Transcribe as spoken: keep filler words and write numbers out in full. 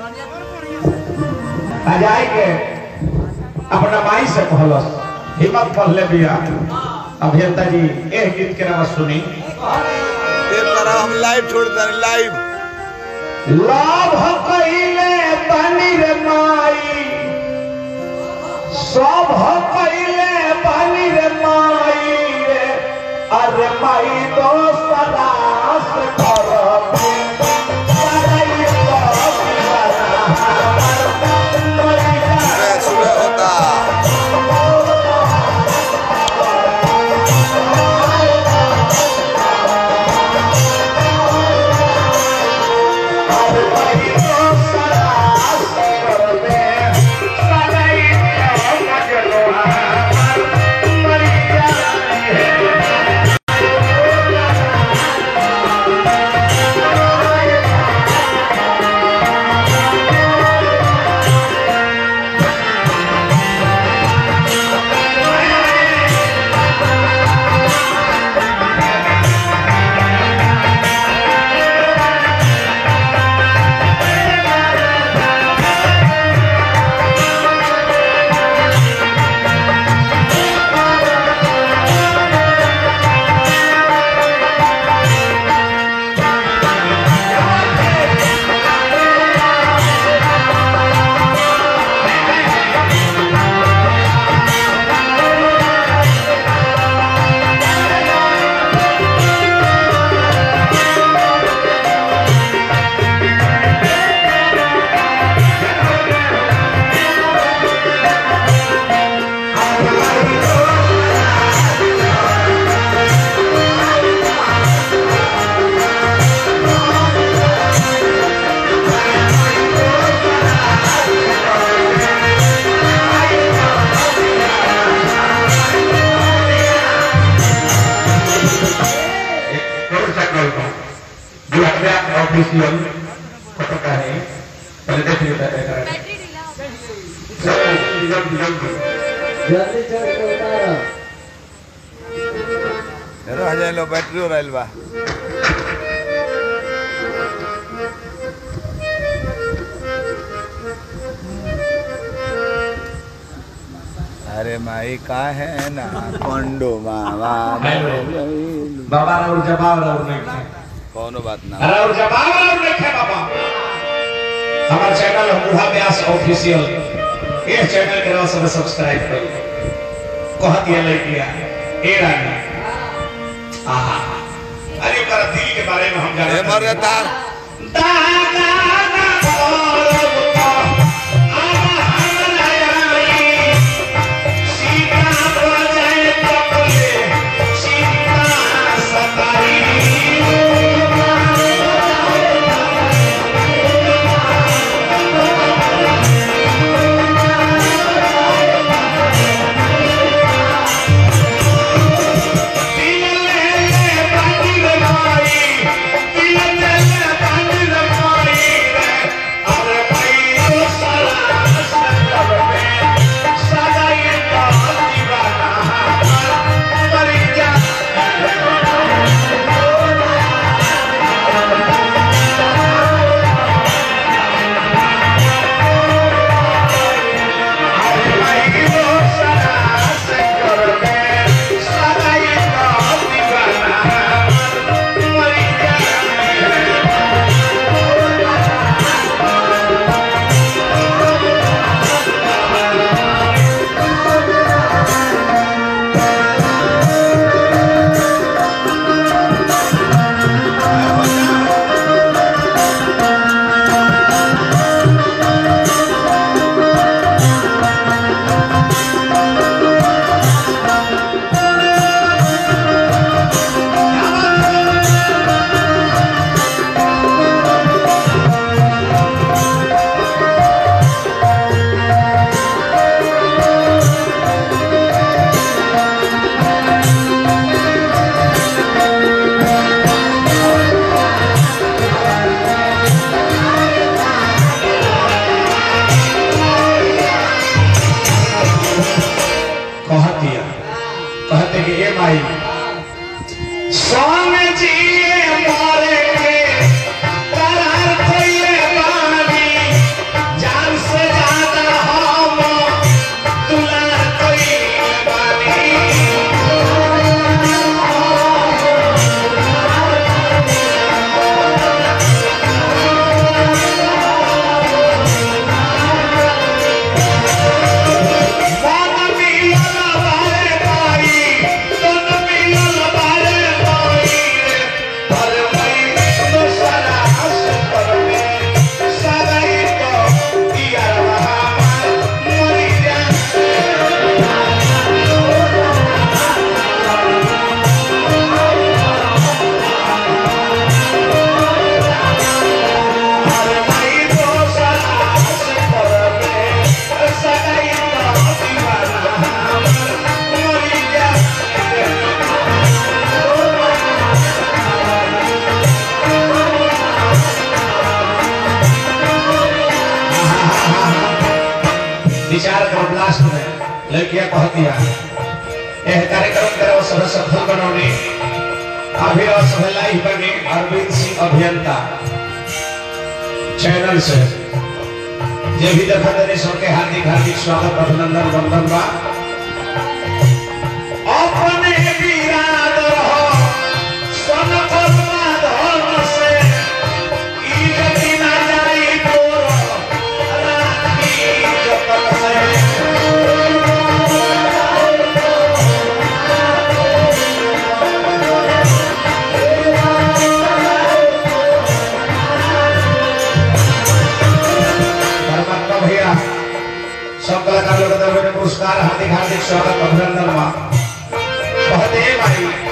अजाई के अपना माई से कहलस हिम्मत पढ़ ले बिया अभियंता जी एक गीत के नाम सुनी ये तरह हम लाइव छोड़ते हैं लाइव लाभ कइले पानी रे माई सब कइले पानी रे माई रे अरे माई दोस्तरा से करबे ऑफिशियल पत्रकार है पहले देख लिया था बैटरी ढीला हो गया जल्दी जल्दी जल्दी चल के उतारो हेलो आ जाए लो बैटरी और आइल बा अरे माई का है ना पंडो मामा बाबा और जवाब और नहीं कोनो बात ना अरे और जवाब और नहीं है बाबा हमारा चैनल बूढ़ा व्यास ऑफिशियल ये चैनल के नाम से सब्सक्राइब करो कह दिया लड़कियां ए रानी आहा अरे पर दिल के बारे में हम जाने मर तार दादा विचार करो लास्ट में लड़कियां कहती है यह कार्यक्रम करो सब सफल बनौने अभी और सफलाई बने अरविंद सिंह अभियंता चैनल से जे भी देखा देने सबके हार्दिक हार्दिक स्वागत अभिनंदन वंदन बा अपने विराद रहो सन धर्म से ई गति ना जाई तोर रानी जतन से सब कलाकार लोग पुरस्कार हार्दिक हार्दिक स्वागत अभिनंदन बहुत भाई।